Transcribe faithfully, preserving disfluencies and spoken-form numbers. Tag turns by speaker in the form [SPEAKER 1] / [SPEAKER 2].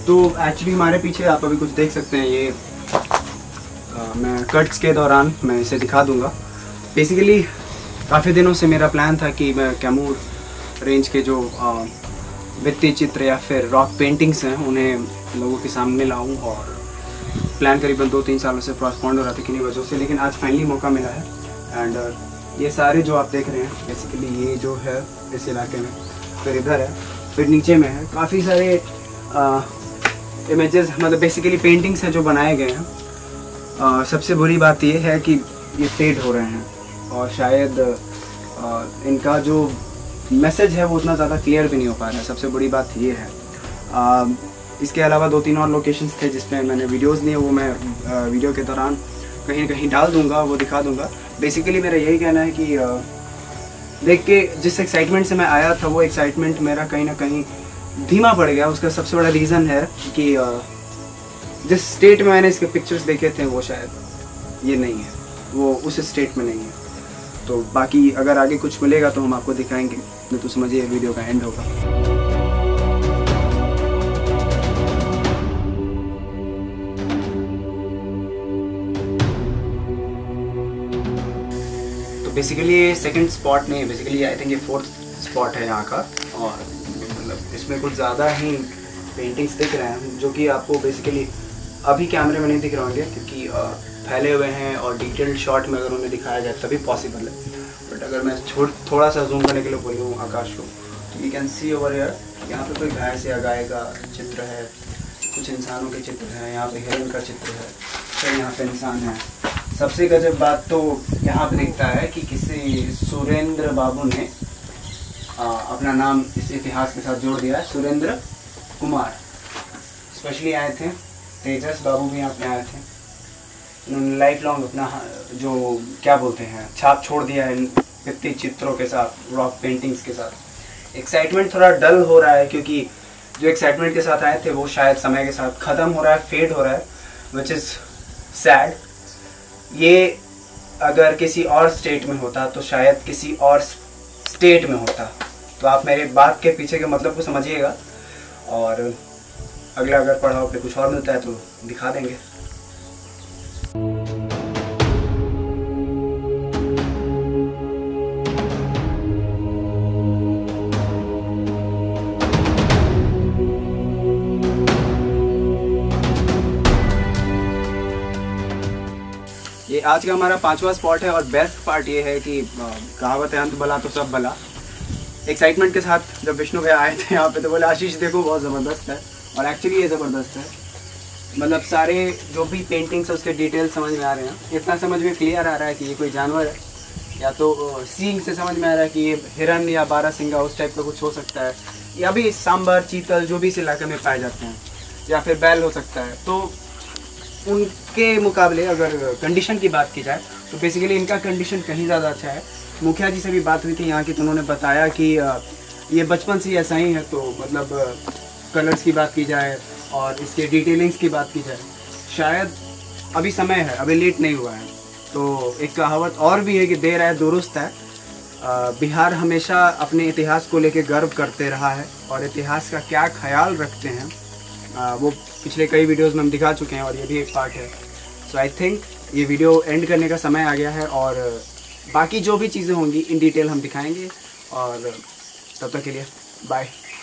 [SPEAKER 1] तो एक्चुअली हमारे पीछे आप अभी कुछ देख सकते हैं, ये आ, मैं कट्स के दौरान मैं इसे दिखा दूंगा। बेसिकली काफ़ी दिनों से मेरा प्लान था कि मैं कैमूर रेंज के जो भित्ति चित्र या फिर रॉक पेंटिंग्स हैं उन्हें लोगों के सामने लाऊं, और प्लान करीबन दो तीन सालों से पोस्टपोन्ड हो रहा था किन्हीं वजहों से, लेकिन आज फाइनली मौका मिला है। एंड ये सारे जो आप देख रहे हैं बेसिकली ये जो है इस इलाके में, फिर इधर है, फिर नीचे में है, काफ़ी सारे इमेजेस मतलब बेसिकली पेंटिंग्स हैं जो बनाए गए हैं। आ, सबसे बुरी बात ये है कि ये फेड हो रहे हैं और शायद आ, इनका जो मैसेज है वो उतना ज़्यादा क्लियर भी नहीं हो पा रहा है। सबसे बड़ी बात ये है। आ, इसके अलावा दो तीन और लोकेशंस थे जिसमें मैंने वीडियोस लिए, वो मैं आ, वीडियो के दौरान कहीं ना कहीं डाल दूंगा, वो दिखा दूंगा। बेसिकली मेरा यही कहना है कि आ, देख के जिस एक्साइटमेंट से मैं आया था वो एक्साइटमेंट मेरा कहीं ना कहीं धीमा पड़ गया। उसका सबसे बड़ा रीज़न है कि आ, जिस स्टेट में मैंने इसके पिक्चर्स देखे थे वो शायद ये नहीं है, वो उस स्टेट में नहीं है। तो बाकी अगर आगे कुछ मिलेगा तो हम आपको दिखाएंगे, नहीं तो समझिए वीडियो का एंड होगा। तो बेसिकली ये सेकंड स्पॉट नहीं है, बेसिकली आई थिंक ये फोर्थ स्पॉट है यहाँ का, और मतलब इसमें कुछ ज़्यादा ही पेंटिंग्स दिख रहे हैं जो कि आपको बेसिकली अभी कैमरे में नहीं दिख रहे होंगे क्योंकि फैले हुए हैं, और डिटेल्ड शॉट में अगर उन्हें दिखाया जाए तभी पॉसिबल है। बट अगर मैं छोड़ थोड़ा सा जूम करने के लिए बोलूँ आकाश को, तो you can see over here, यहाँ पे कोई भैंस या गाय का चित्र है, कुछ इंसानों के चित्र हैं, यहाँ पे हिरन का चित्र है, फिर यहाँ पे इंसान है। सबसे गजब बात तो यहाँ पे दिखता है कि किसी सुरेंद्र बाबू ने आ, अपना नाम इस इतिहास के साथ जोड़ दिया है, सुरेंद्र कुमार। स्पेशली आए थे, तेजस बाबू भी यहाँ पे आए थे, उन्होंने लाइफ लॉन्ग अपना जो क्या बोलते हैं छाप छोड़ दिया है इन भित्ति चित्रों के साथ, रॉक पेंटिंग्स के साथ। एक्साइटमेंट थोड़ा डल हो रहा है क्योंकि जो एक्साइटमेंट के साथ आए थे वो शायद समय के साथ ख़त्म हो रहा है, फेड हो रहा है, विच इज़ सैड। ये अगर किसी और स्टेट में होता तो शायद किसी और स्टेट में होता। तो आप मेरे बात के पीछे के मतलब को समझिएगा, और अगला अगर पढ़ाओ पे कुछ और मिलता है तो दिखा देंगे। ये आज का हमारा पांचवा स्पॉट है, और बेस्ट पार्ट ये है कि कहावत है अंत भला तो सब भला। एक्साइटमेंट के साथ जब विष्णु भैया आए थे यहाँ पे तो बोले आशीष देखो बहुत ज़बरदस्त है, और एक्चुअली ये ज़बरदस्त है। मतलब सारे जो भी पेंटिंग्स है उसके डिटेल्स समझ में आ रहे हैं। इतना समझ में क्लियर आ रहा है कि ये कोई जानवर है, या तो सींग से समझ में आ रहा है कि ये हिरन या बारहसिंगा उस टाइप का कुछ हो सकता है, या भी सांबर चीतल जो भी इस इलाके में पाए जाते हैं, या फिर बैल हो सकता है। तो उनके मुकाबले अगर कंडीशन की बात की जाए तो बेसिकली इनका कंडीशन कहीं ज़्यादा अच्छा है। मुखिया जी से भी बात हुई थी यहाँ की, तो उन्होंने बताया कि ये बचपन से ऐसा ही है। तो मतलब कलर्स की बात की जाए और इसके डिटेलिंग्स की बात की जाए, शायद अभी समय है, अभी लेट नहीं हुआ है। तो एक कहावत और भी है कि देर आए दुरुस्त है। बिहार हमेशा अपने इतिहास को लेकर गर्व करते रहा है, और इतिहास का क्या ख्याल रखते हैं आ, वो पिछले कई वीडियोस में हम दिखा चुके हैं, और ये भी एक पार्ट है। सो आई थिंक ये वीडियो एंड करने का समय आ गया है, और बाकी जो भी चीज़ें होंगी इन डिटेल हम दिखाएंगे। और तब तक के लिए बाय।